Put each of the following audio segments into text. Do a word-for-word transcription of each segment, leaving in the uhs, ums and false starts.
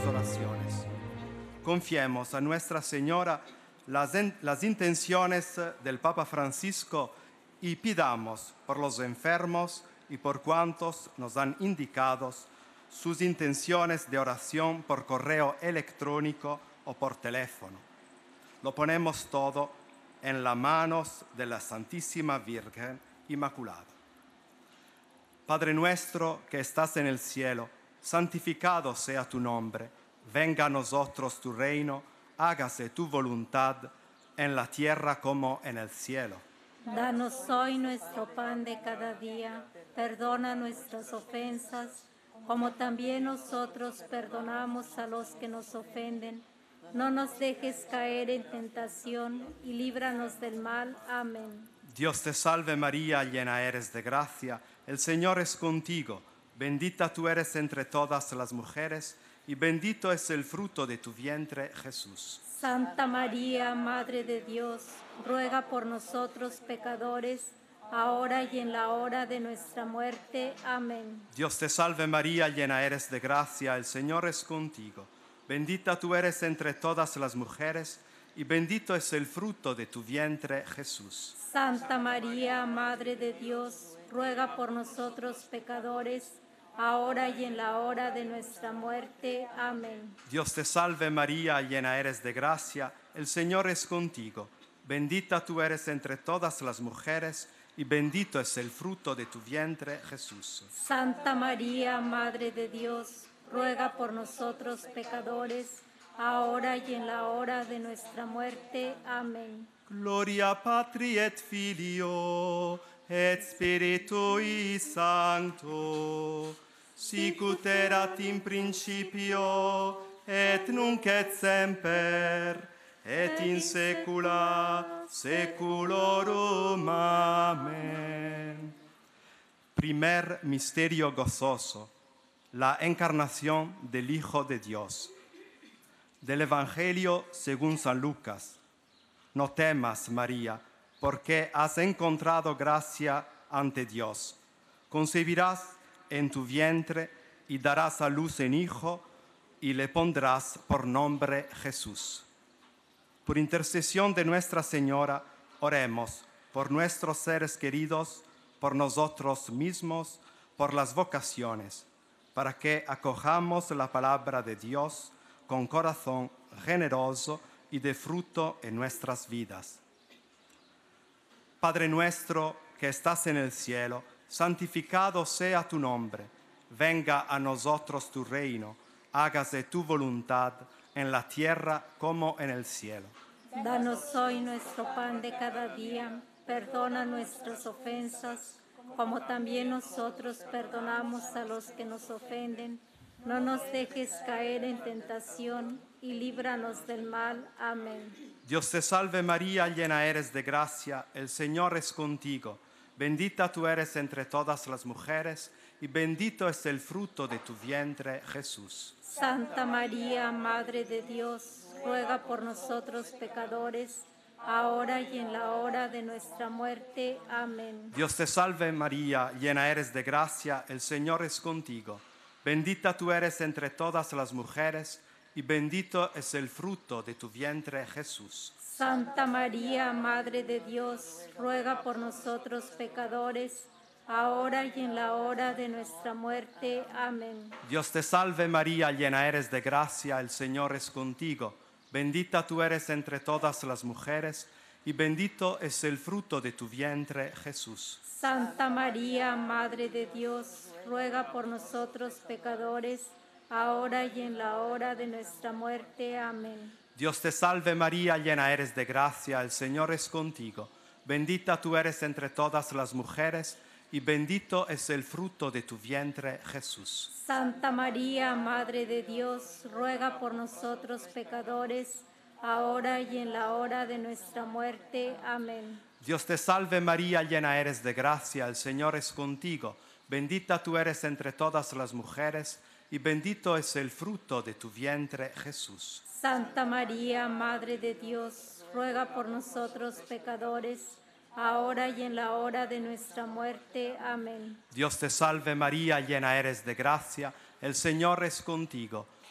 nuestras oraciones. Confiemos a Nuestra Señora las, en, las intenciones del Papa Francisco y pidamos por los enfermos y por cuantos nos han indicado sus intenciones de oración por correo electrónico o por teléfono. Lo ponemos todo en las manos de la Santísima Virgen Inmaculada. Padre nuestro que estás en el cielo, santificado sea tu nombre, venga a nosotros tu reino, hágase tu voluntad en la tierra como en el cielo. Danos hoy nuestro pan de cada día, perdona nuestras ofensas, como también nosotros perdonamos a los que nos ofenden. No nos dejes caer en tentación y líbranos del mal. Amén. Dios te salve María, llena eres de gracia, el Señor es contigo, bendita tú eres entre todas las mujeres, y bendito es el fruto de tu vientre, Jesús. Santa María, Madre de Dios, ruega por nosotros pecadores, ahora y en la hora de nuestra muerte. Amén. Dios te salve María, llena eres de gracia, el Señor es contigo. Bendita tú eres entre todas las mujeres, y bendito es el fruto de tu vientre, Jesús. Santa María, Madre de Dios, ruega por nosotros pecadores, ahora y en la hora de nuestra muerte. Amén. Dios te salve María, llena eres de gracia, el Señor es contigo. Bendita tú eres entre todas las mujeres, y bendito es el fruto de tu vientre, Jesús. Santa María, Madre de Dios, ruega por nosotros pecadores, ahora y en la hora de nuestra muerte. Amén. Gloria Patri et Filio et Spiritui Sancto, sic ut erat in principio et nunc et semper et in saecula saeculorum. Amén. Primer misterio gozoso: la encarnación del Hijo de Dios. Del Evangelio según San Lucas. No temas, María, porque has encontrado gracia ante Dios. Concebirás en tu vientre y darás a luz un hijo y le pondrás por nombre Jesús. Por intercesión de Nuestra Señora, oremos por nuestros seres queridos, por nosotros mismos, por las vocaciones, para que acojamos la palabra de Dios con corazón generoso y de fruto en nuestras vidas. Padre nuestro que estás en el cielo, santificado sea tu nombre. Venga a nosotros tu reino, hágase tu voluntad en la tierra como en el cielo. Danos hoy nuestro pan de cada día, perdona nuestras ofensas, como también nosotros perdonamos a los que nos ofenden. No nos dejes caer en tentación y líbranos del mal. Amén. Dios te salve María, llena eres de gracia, el Señor es contigo. Bendita tú eres entre todas las mujeres, y bendito es el fruto de tu vientre, Jesús. Santa María, Madre de Dios, ruega por nosotros pecadores, ahora y en la hora de nuestra muerte. Amén. Dios te salve María, llena eres de gracia, el Señor es contigo. Bendita tú eres entre todas las mujeres, y bendito es el fruto de tu vientre, Jesús. Santa María, Madre de Dios, ruega por nosotros pecadores, ahora y en la hora de nuestra muerte. Amén. Dios te salve María, llena eres de gracia, el Señor es contigo. Bendita tú eres entre todas las mujeres, y bendito es el fruto de tu vientre, Jesús. Santa María, Madre de Dios, ruega por nosotros pecadores, ahora y en la hora de nuestra muerte. Amén. Dios te salve María, llena eres de gracia, el Señor es contigo. Bendita tú eres entre todas las mujeres, y bendito es el fruto de tu vientre, Jesús. Santa María, Madre de Dios, ruega por nosotros pecadores, ahora y en la hora de nuestra muerte. Amén. Dios te salve María, llena eres de gracia, el Señor es contigo. Bendita tú eres entre todas las mujeres, y bendito es el fruto de tu vientre, Jesús. Santa María, Madre de Dios, ruega por nosotros pecadores, ahora y en la hora de nuestra muerte. Amén. Dios te salve María, llena eres de gracia, el Señor es contigo.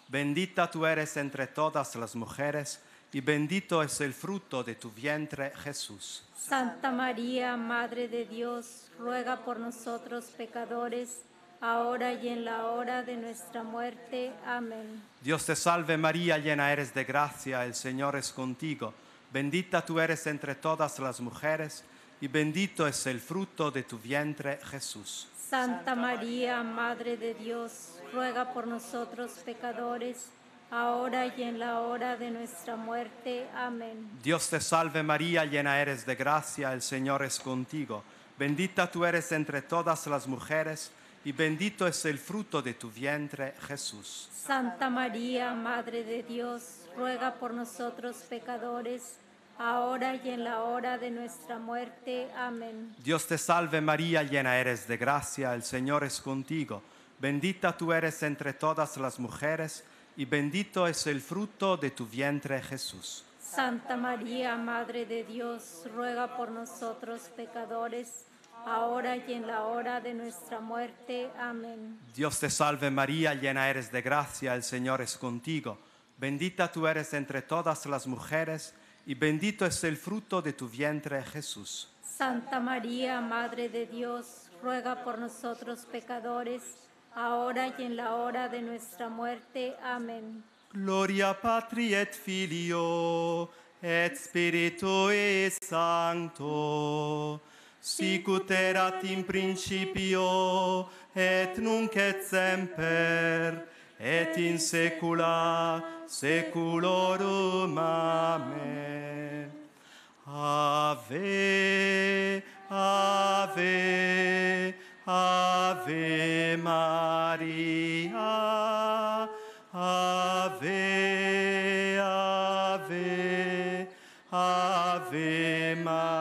Bendita tú eres entre todas las mujeres, y bendito es el fruto de tu vientre, Jesús. Santa María, Madre de Dios, ruega por nosotros pecadores, ahora y en la hora de nuestra muerte. Amén. Dios te salve María, llena eres de gracia, el Señor es contigo. Bendita tú eres entre todas las mujeres, y bendito es el fruto de tu vientre, Jesús. Santa María, Madre de Dios, ruega por nosotros pecadores, ahora y en la hora de nuestra muerte. Amén. Dios te salve María, llena eres de gracia, el Señor es contigo. Bendita tú eres entre todas las mujeres, y bendito es el fruto de tu vientre, Jesús. Santa María, Madre de Dios, ruega por nosotros pecadores, ahora y en la hora de nuestra muerte. Amén. Dios te salve María, llena eres de gracia, el Señor es contigo. Bendita tú eres entre todas las mujeres, y bendito es el fruto de tu vientre, Jesús. Santa María, Madre de Dios, ruega por nosotros pecadores, ahora y en la hora de nuestra muerte. Amén. Dios te salve María, llena eres de gracia, el Señor es contigo. Bendita tú eres entre todas las mujeres, y bendito es el fruto de tu vientre, Jesús. Santa María, Madre de Dios, ruega por nosotros pecadores, ahora y en la hora de nuestra muerte. Amén. Gloria Patri et Filio, et Spiritui Sancto, sicut erat in principio, et nunc et semper, et in saecula saeculorum. Amen. Ave, Ave, Ave Maria, Ave, Ave, Ave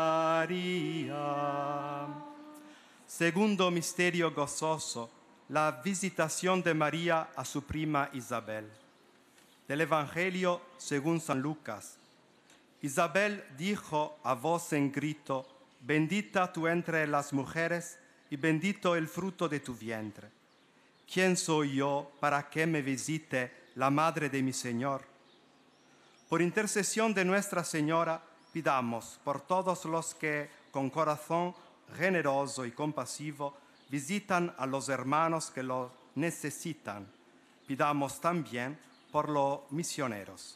Maria. Segundo misterio gozoso, la visitación de María a su prima Isabel. Del Evangelio según San Lucas. Isabel dijo a voz en grito: bendita tú entre las mujeres, y bendito el fruto de tu vientre. ¿Quién soy yo para que me visite la madre de mi Señor? Por intercesión de Nuestra Señora, pidamos por todos los que, con corazón generoso y compasivo, visitan a los hermanos que lo necesitan. Pidamos también por los misioneros.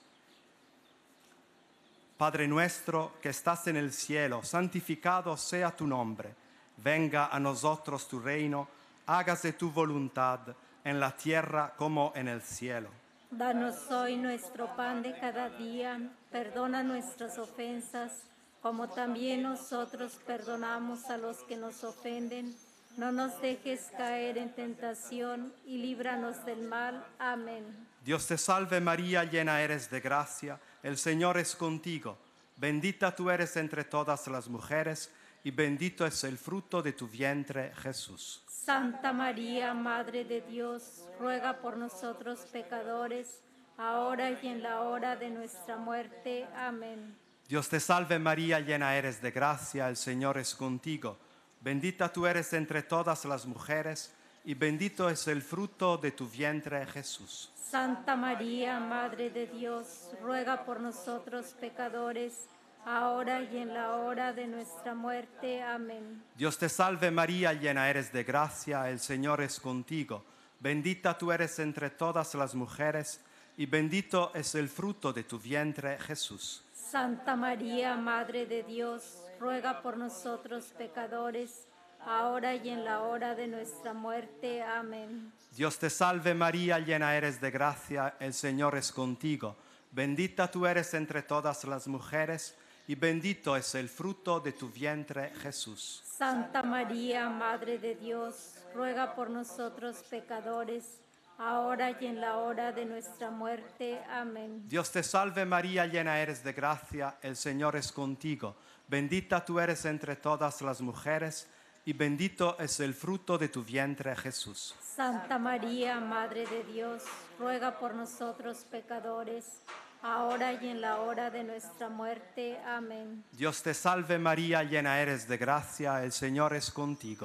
Padre nuestro que estás en el cielo, santificado sea tu nombre. Venga a nosotros tu reino, hágase tu voluntad en la tierra como en el cielo. Danos hoy nuestro pan de cada día, perdona nuestras ofensas, como también nosotros perdonamos a los que nos ofenden. No nos dejes caer en tentación y líbranos del mal. Amén. Dios te salve María, llena eres de gracia, el Señor es contigo. Bendita tú eres entre todas las mujeres, y bendito es el fruto de tu vientre, Jesús. Santa María, Madre de Dios, ruega por nosotros pecadores, ahora y en la hora de nuestra muerte. Amén. Dios te salve María, llena eres de gracia, el Señor es contigo. Bendita tú eres entre todas las mujeres, y bendito es el fruto de tu vientre, Jesús. Santa María, Madre de Dios, ruega por nosotros pecadores, ahora y en la hora de nuestra muerte. Amén. Dios te salve María, llena eres de gracia, el Señor es contigo. Bendita tú eres entre todas las mujeres, y bendito es el fruto de tu vientre, Jesús. Santa María, Madre de Dios, ruega por nosotros pecadores, ahora y en la hora de nuestra muerte. Amén. Dios te salve María, llena eres de gracia, el Señor es contigo. Bendita tú eres entre todas las mujeres, y bendito es el fruto de tu vientre, Jesús. Santa María, Madre de Dios, ruega por nosotros pecadores, ahora y en la hora de nuestra muerte. Amén. Dios te salve María, llena eres de gracia, el Señor es contigo. Bendita tú eres entre todas las mujeres, y bendito es el fruto de tu vientre, Jesús. Santa María, Madre de Dios, ruega por nosotros pecadores, ahora y en la hora de nuestra muerte. Amén. Dios te salve María, llena eres de gracia, el Señor es contigo.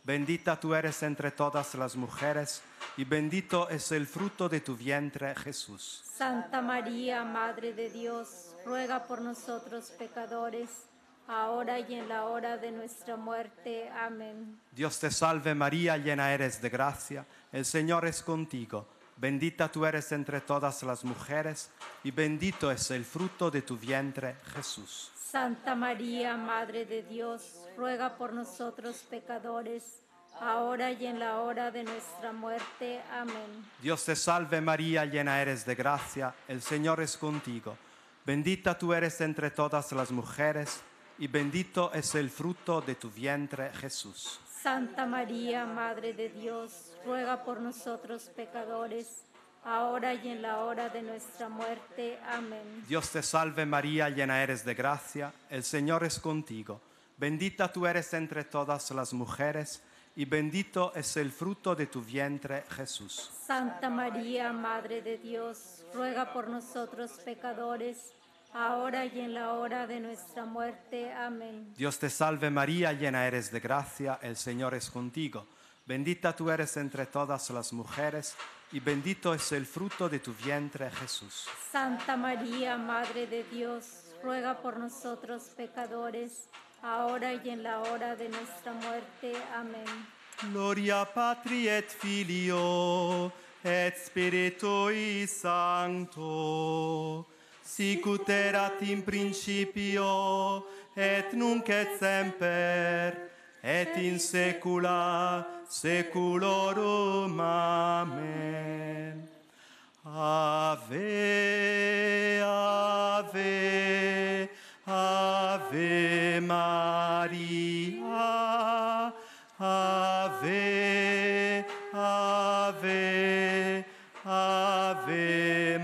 Bendita tú eres entre todas las mujeres, y bendito es el fruto de tu vientre, Jesús. Santa María, Madre de Dios, ruega por nosotros pecadores, ahora y en la hora de nuestra muerte. Amén. Dios te salve María, llena eres de gracia, el Señor es contigo. Bendita tú eres entre todas las mujeres, y bendito es el fruto de tu vientre, Jesús. Santa María, Madre de Dios, ruega por nosotros pecadores, ahora y en la hora de nuestra muerte. Amén. Dios te salve María, llena eres de gracia, el Señor es contigo. Bendita tú eres entre todas las mujeres, y bendito es el fruto de tu vientre, Jesús. Santa María, Madre de Dios, ruega por nosotros pecadores, ahora y en la hora de nuestra muerte. Amén. Dios te salve María, llena eres de gracia, el Señor es contigo. Bendita tú eres entre todas las mujeres, y bendito es el fruto de tu vientre, Jesús. Santa María, Madre de Dios, ruega por nosotros pecadores, ahora y en la hora de nuestra muerte. Amén. Dios te salve María, llena eres de gracia, el Señor es contigo. Bendita tú eres entre todas las mujeres, y bendito es el fruto de tu vientre, Jesús. Santa María, Madre de Dios, ruega por nosotros pecadores, ahora y en la hora de nuestra muerte. Amén. Gloria Patri et Filio et Spiritui Sancto, sicut erat in principio et nunc et semper et in saecula saeculorum. Amen. Ave, ave, ave Maria. Ave, ave, ave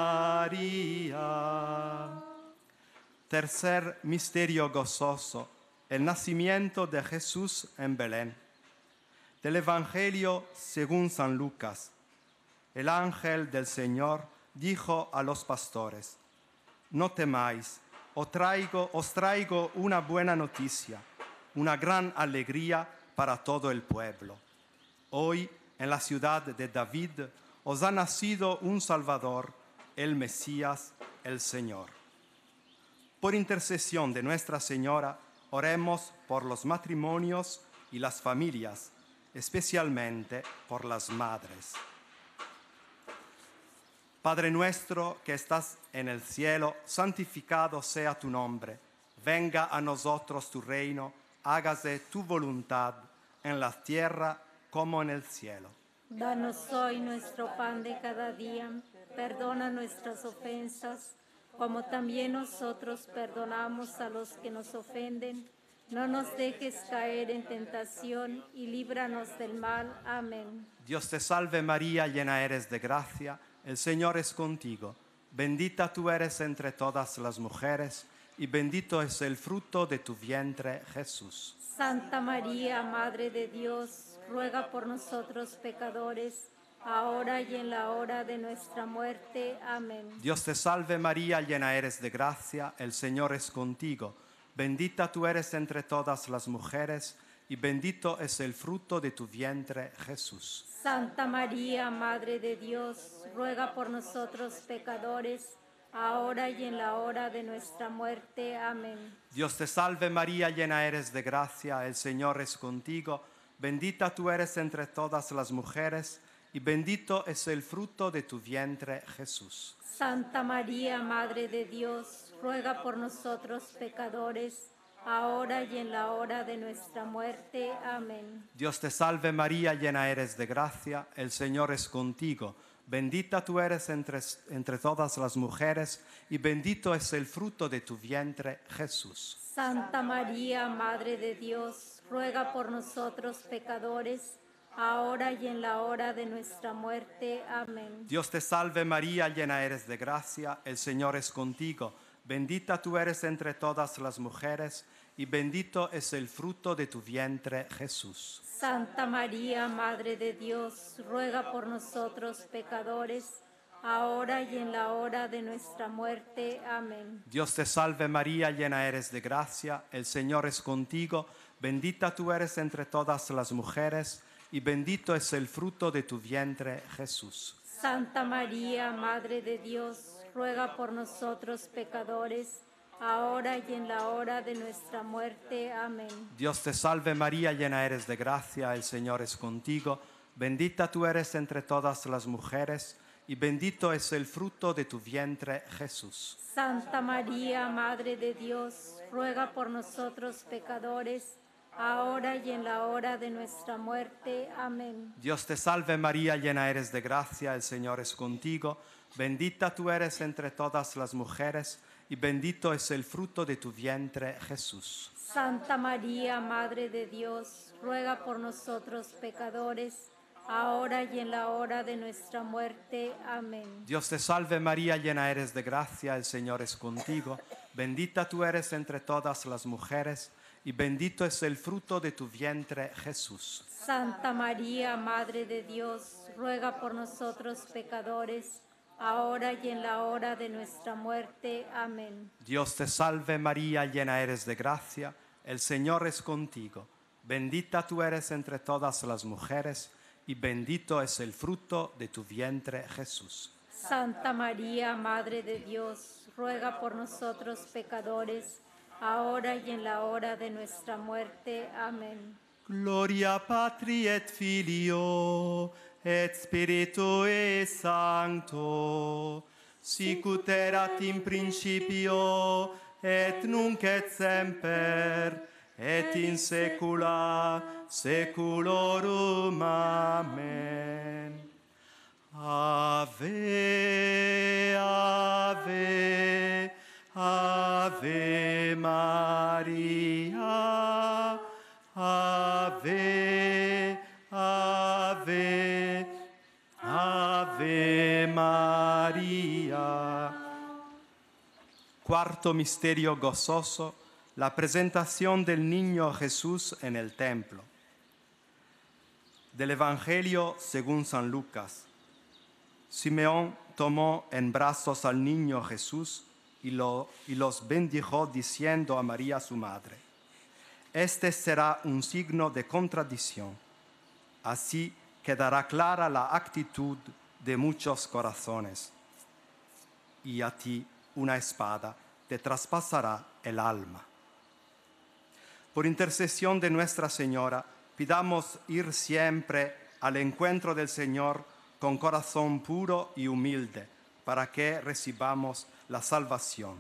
María. Tercer misterio gozoso, el nacimiento de Jesús en Belén. Del Evangelio según San Lucas. El ángel del Señor dijo a los pastores: no temáis, os traigo, os traigo una buena noticia, una gran alegría para todo el pueblo. Hoy, en la ciudad de David, os ha nacido un Salvador, el Mesías, el Señor. Por intercesión de Nuestra Señora, oremos por los matrimonios y las familias, especialmente por las madres. Padre nuestro que estás en el cielo, santificado sea tu nombre. Venga a nosotros tu reino, hágase tu voluntad en la tierra como en el cielo. Danos hoy nuestro pan de cada día, perdona nuestras ofensas, como también nosotros perdonamos a los que nos ofenden. No nos dejes caer en tentación y líbranos del mal. Amén. Dios te salve María, llena eres de gracia, el Señor es contigo. Bendita tú eres entre todas las mujeres, y bendito es el fruto de tu vientre, Jesús. Santa María, Madre de Dios, ruega por nosotros pecadores, ahora y en la hora de nuestra muerte. Amén. Dios te salve María, llena eres de gracia, el Señor es contigo. Bendita tú eres entre todas las mujeres, y bendito es el fruto de tu vientre, Jesús. Santa María, Madre de Dios, ruega por nosotros pecadores, ahora y en la hora de nuestra muerte. Amén. Dios te salve María, llena eres de gracia, el Señor es contigo. Bendita tú eres entre todas las mujeres, y bendito es el fruto de tu vientre, Jesús. Santa María, Madre de Dios, ruega por nosotros pecadores, ahora y en la hora de nuestra muerte. Amén. Dios te salve María, llena eres de gracia, el Señor es contigo. Bendita tú eres entre, entre todas las mujeres, y bendito es el fruto de tu vientre, Jesús. Santa María, Madre de Dios, ruega por nosotros pecadores, ahora y en la hora de nuestra muerte. Amén. Dios te salve María, llena eres de gracia, el Señor es contigo. Bendita tú eres entre todas las mujeres, y bendito es el fruto de tu vientre, Jesús. Santa María, Madre de Dios, ruega por nosotros pecadores, ahora y en la hora de nuestra muerte. Amén. Dios te salve María, llena eres de gracia, el Señor es contigo, bendita tú eres entre todas las mujeres, y bendito es el fruto de tu vientre, Jesús. Santa María, Madre de Dios, ruega por nosotros pecadores, ahora y en la hora de nuestra muerte. Amén. Dios te salve María, llena eres de gracia, el Señor es contigo, bendita tú eres entre todas las mujeres, y bendito es el fruto de tu vientre, Jesús. Santa María, Madre de Dios, ruega por nosotros pecadores, ahora y en la hora de nuestra muerte. Amén. Dios te salve María, llena eres de gracia, el Señor es contigo, bendita tú eres entre todas las mujeres, y bendito es el fruto de tu vientre, Jesús. Santa María, Madre de Dios, ruega por nosotros pecadores, ahora y en la hora de nuestra muerte. Amén. Dios te salve María, llena eres de gracia, el Señor es contigo, bendita tú eres entre todas las mujeres, y bendito es el fruto de tu vientre, Jesús. Santa María, Madre de Dios, ruega por nosotros pecadores, ahora y en la hora de nuestra muerte. Amén. Dios te salve María, llena eres de gracia, el Señor es contigo, bendita tú eres entre todas las mujeres, y bendito es el fruto de tu vientre, Jesús. Santa María, Madre de Dios, ruega por nosotros pecadores, ahora y en la hora de nuestra muerte. Amén. Gloria Patri et Filio et Spiritui Sancto, sicut erat in principio et nunc et semper et in saecula saeculorum. Amen. Ave, ave, Ave Maria, Ave, Ave, Ave Maria. Cuarto misterio gozoso, la presentación del niño Jesús en el templo. Del Evangelio según San Lucas. Simeón tomó en brazos al niño Jesús y, lo, y los bendijo diciendo a María su madre: este será un signo de contradicción. Así quedará clara la actitud de muchos corazones. Y a ti una espada te traspasará el alma. Por intercesión de Nuestra Señora, pidamos ir siempre al encuentro del Señor con corazón puro y humilde, para que recibamos la salvación.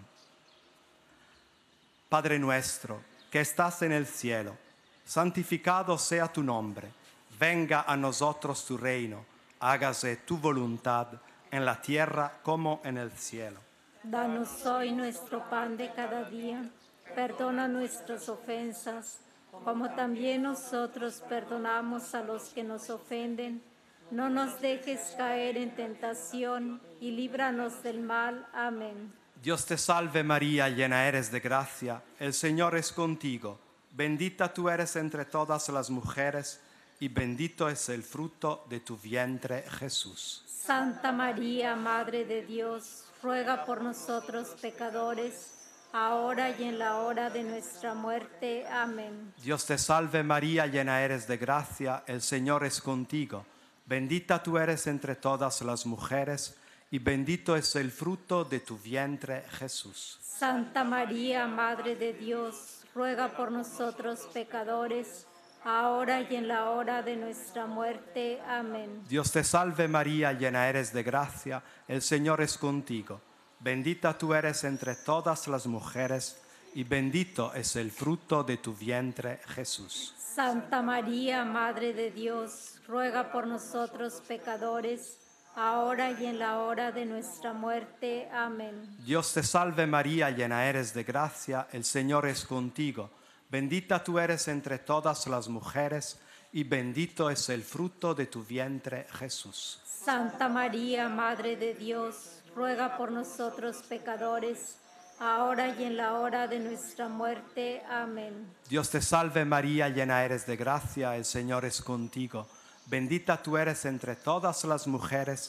Padre nuestro, que estás en el cielo, santificado sea tu nombre. Venga a nosotros tu reino. Hágase tu voluntad en la tierra como en el cielo. Danos hoy nuestro pan de cada día. Perdona nuestras ofensas, como también nosotros perdonamos a los que nos ofenden. No nos dejes caer en tentación y líbranos del mal. Amén. Dios te salve María, llena eres de gracia, el Señor es contigo. Bendita tú eres entre todas las mujeres, y bendito es el fruto de tu vientre, Jesús. Santa María, Madre de Dios, ruega por nosotros pecadores, ahora y en la hora de nuestra muerte. Amén. Dios te salve María, llena eres de gracia, el Señor es contigo. Bendita tú eres entre todas las mujeres, y bendito es el fruto de tu vientre, Jesús. Santa María, Madre de Dios, ruega por nosotros pecadores, ahora y en la hora de nuestra muerte. Amén. Dios te salve María, llena eres de gracia, el Señor es contigo. Bendita tú eres entre todas las mujeres, y bendito es el fruto de tu vientre, Jesús. Santa María, Madre de Dios, ruega por nosotros pecadores, ahora y en la hora de nuestra muerte. Amén. Dios te salve María, llena eres de gracia, el Señor es contigo. Bendita tú eres entre todas las mujeres, y bendito es el fruto de tu vientre, Jesús. Santa María, Madre de Dios, ruega por nosotros pecadores, ahora y en la hora de nuestra muerte. Amén. Dios te salve María, llena eres de gracia, el Señor es contigo. Bendita tú eres entre todas las mujeres,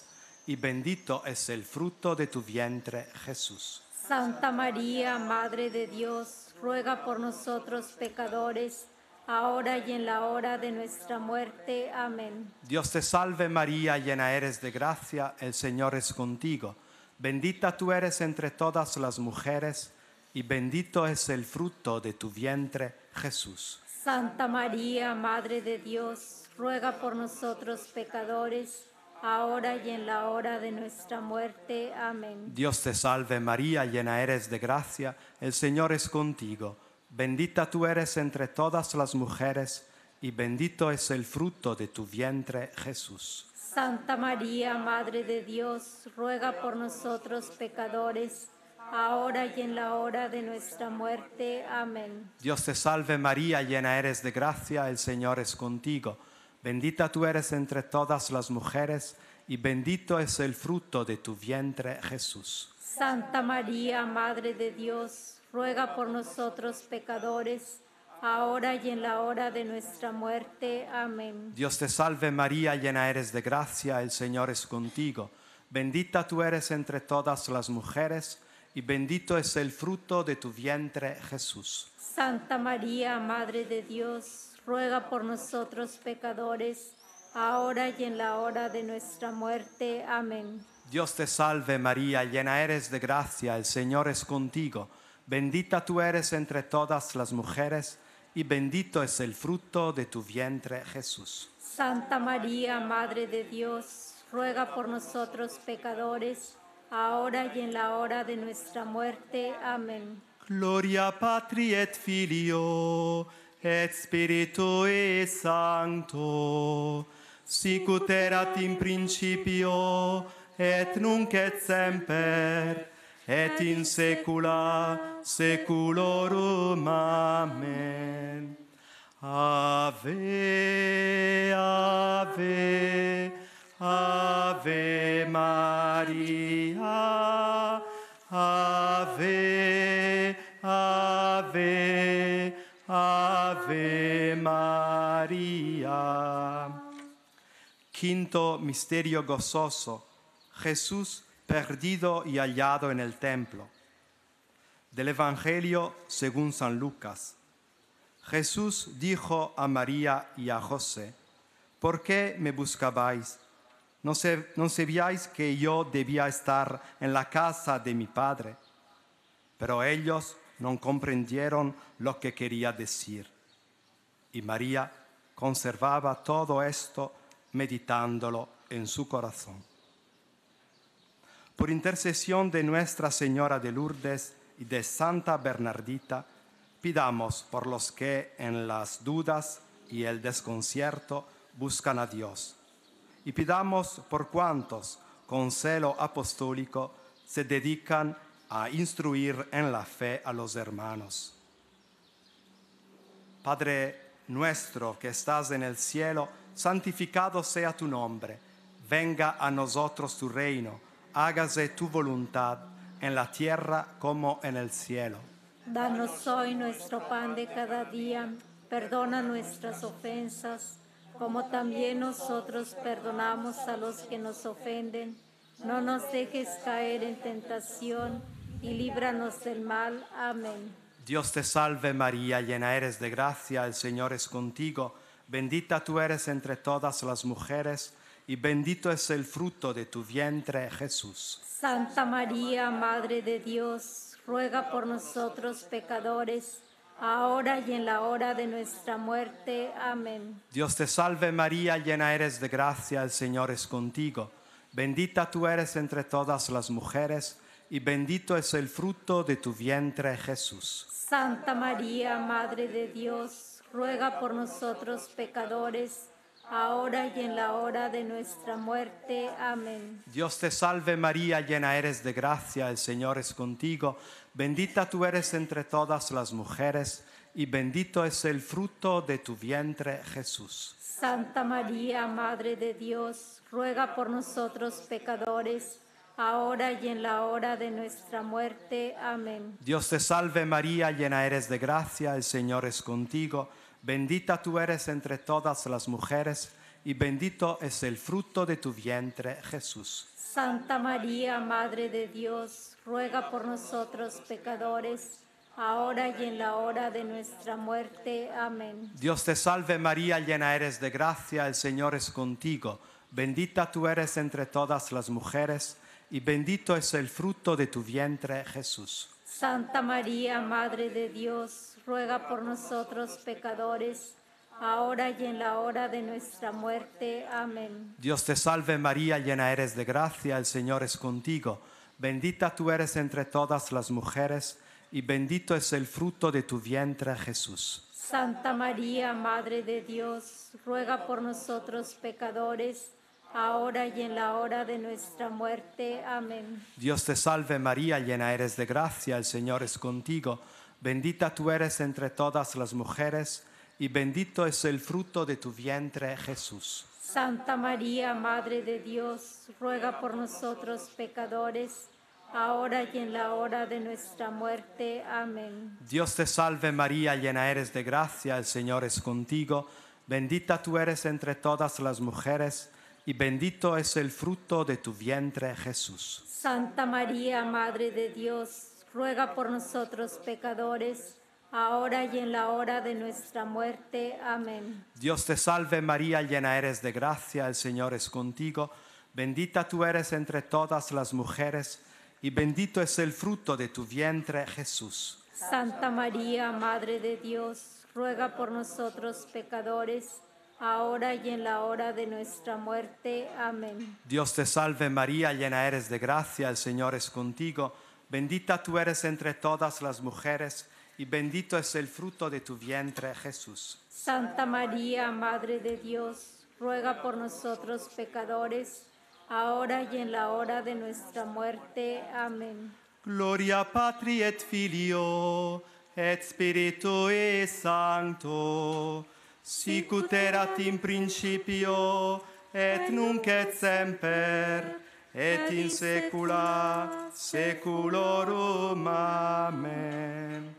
y bendito es el fruto de tu vientre, Jesús. Santa María, Madre de Dios, ruega por nosotros pecadores, ahora y en la hora de nuestra muerte. Amén. Dios te salve María, llena eres de gracia, el Señor es contigo. Bendita tú eres entre todas las mujeres, y bendito es el fruto de tu vientre, Jesús. Santa María, Madre de Dios, ruega por nosotros pecadores, ahora y en la hora de nuestra muerte. Amén. Dios te salve María, llena eres de gracia, el Señor es contigo. Bendita tú eres entre todas las mujeres, y bendito es el fruto de tu vientre, Jesús. Santa María, Madre de Dios, ruega por nosotros pecadores, ahora y en la hora de nuestra muerte. Amén. Dios te salve María, llena eres de gracia, el Señor es contigo. Bendita tú eres entre todas las mujeres, y bendito es el fruto de tu vientre, Jesús. Santa María, Madre de Dios, ruega por nosotros pecadores, ahora y en la hora de nuestra muerte. Amén. Dios te salve María, llena eres de gracia, el Señor es contigo. Bendita tú eres entre todas las mujeres, y bendito es el fruto de tu vientre, Jesús. Santa María, Madre de Dios, ruega por nosotros pecadores, ahora y en la hora de nuestra muerte. Amén. Dios te salve María, llena eres de gracia, el Señor es contigo. Bendita tú eres entre todas las mujeres, y bendito es el fruto de tu vientre, Jesús. Santa María, Madre de Dios, ruega por nosotros pecadores, ahora y en la hora de nuestra muerte. Amén. Gloria Patri et Filio et Spiritui Sancto, sicut erat in principio et nunc et semper et in saecula saeculorum. Amen. Ave, ave, ave Maria, ave, ave, ave Maria. Quinto misterio gozoso: Jesús perdido y hallado en el templo. Del Evangelio según San Lucas. Jesús dijo a María y a José: ¿por qué me buscabais? ¿No, sé, ¿No sabíais que yo debía estar en la casa de mi Padre? Pero ellos no comprendieron lo que quería decir. Y María conservaba todo esto, meditándolo en su corazón. Por intercesión de Nuestra Señora de Lourdes y de Santa Bernardita, pidamos por los que en las dudas y el desconcierto buscan a Dios. Y pidamos por cuantos con celo apostólico se dedican a instruir en la fe a los hermanos. Padre nuestro que estás en el cielo, santificado sea tu nombre. Venga a nosotros tu reino. Hágase tu voluntad en la tierra como en el cielo. Danos hoy nuestro pan de cada día. Perdona nuestras ofensas, como también nosotros perdonamos a los que nos ofenden. No nos dejes caer en tentación y líbranos del mal. Amén. Dios te salve María, llena eres de gracia, el Señor es contigo. Bendita tú eres entre todas las mujeres, y bendito es el fruto de tu vientre, Jesús. Santa María, Madre de Dios, ruega por nosotros pecadores, ahora y en la hora de nuestra muerte. Amén. Dios te salve María, llena eres de gracia, el Señor es contigo. Bendita tú eres entre todas las mujeres, y bendito es el fruto de tu vientre, Jesús. Santa María, Madre de Dios, ruega por nosotros pecadores, ahora y en la hora de nuestra muerte. Amén. Dios te salve María, llena eres de gracia, el Señor es contigo. Bendita tú eres entre todas las mujeres, y bendito es el fruto de tu vientre, Jesús. Santa María, Madre de Dios, ruega por nosotros pecadores, ahora y en la hora de nuestra muerte. Amén. Dios te salve María, llena eres de gracia, el Señor es contigo. Bendita tú eres entre todas las mujeres, y bendito es el fruto de tu vientre, Jesús. Santa María, Madre de Dios, ruega por nosotros pecadores, ahora y en la hora de nuestra muerte. Amén. Dios te salve María, llena eres de gracia, el Señor es contigo. Bendita tú eres entre todas las mujeres, y bendito es el fruto de tu vientre, Jesús. Santa María, Madre de Dios, ruega por nosotros pecadores, ahora y en la hora de nuestra muerte. Amén. Dios te salve María, llena eres de gracia, el Señor es contigo. Bendita tú eres entre todas las mujeres, y bendito es el fruto de tu vientre, Jesús. Santa María, Madre de Dios, ruega por nosotros pecadores, ahora y en la hora de nuestra muerte. Amén. Dios te salve María, llena eres de gracia, el Señor es contigo. Bendita tú eres entre todas las mujeres, y bendito es el fruto de tu vientre, Jesús. Santa María, Madre de Dios, ruega por nosotros pecadores, ahora y en la hora de nuestra muerte. Amén. Dios te salve María, llena eres de gracia, el Señor es contigo. Bendita tú eres entre todas las mujeres, y bendito es el fruto de tu vientre, Jesús. Santa María, Madre de Dios, ruega por nosotros pecadores, ahora y en la hora de nuestra muerte. Amén. Dios te salve María, llena eres de gracia, el Señor es contigo. Bendita tú eres entre todas las mujeres, y bendito es el fruto de tu vientre, Jesús. Santa María, Madre de Dios, ruega por nosotros pecadores, ahora y en la hora de nuestra muerte. Amén. Dios te salve María, llena eres de gracia, el Señor es contigo. Bendita tú eres entre todas las mujeres, y bendito es el fruto de tu vientre, Jesús. Santa María, Madre de Dios, ruega por nosotros pecadores, ahora y en la hora de nuestra muerte. Amén. Gloria Patri et Filio, et Spiritui Sancto, sicut erat in principio, et nunc et semper, et in saecula saeculorum. Amén.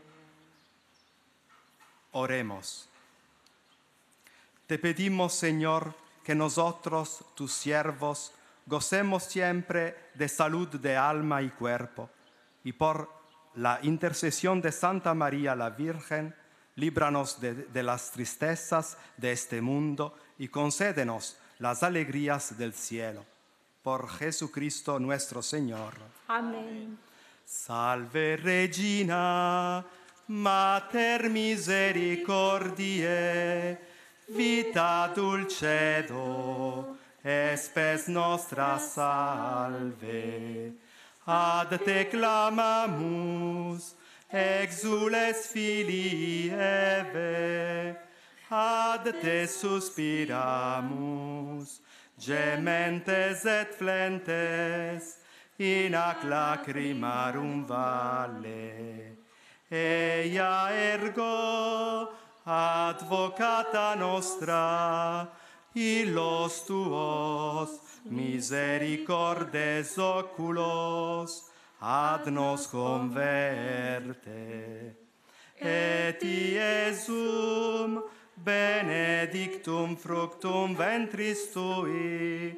Oremos. Te pedimos, Señor, que nosotros, tus siervos, gocemos siempre de salud de alma y cuerpo, y por la intercesión de Santa María la Virgen, líbranos de, de las tristezas de este mundo y concédenos las alegrías del cielo. Por Jesucristo nuestro Señor. Amén. Salve Regina, Mater misericordiae, vita dulcedo, espes nostra salve. Ad te clamamus, exules filii Eve, ad te suspiramus, gementes et flentes, in ac lacrimarum vale. Eia ergo, advocata nostra, illos tuos misericordes oculos ad nos converte. Et Iesum benedictum fructum ventris tui,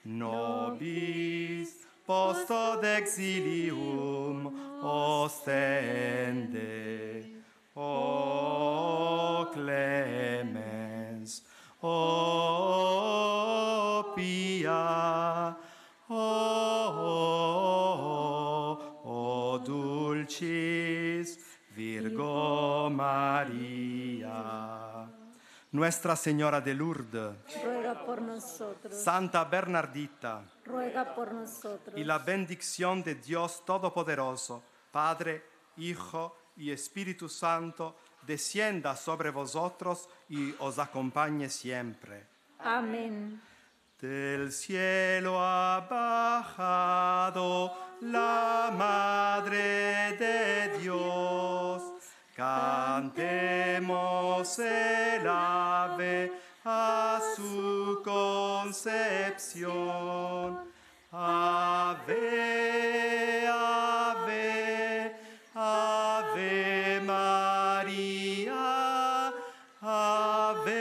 nobis post od exilium ostende. O clemens, o pia, o, o dulcis Virgo Maria. Nuestra Señora de Lourdes, ruega por nosotros. Santa Bernardita, ruega por nosotros. y la bendición de Dios Todopoderoso, Padre, Hijo y Espíritu Santo, descienda sobre vosotros y os acompañe siempre. Amén. Del cielo ha bajado la Madre de Dios. Cantemos el ave a su concepción. Ave, ave, ave María.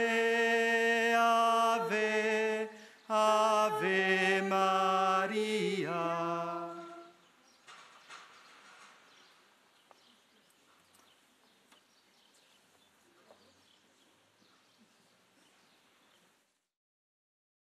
Ave, ave, ave María.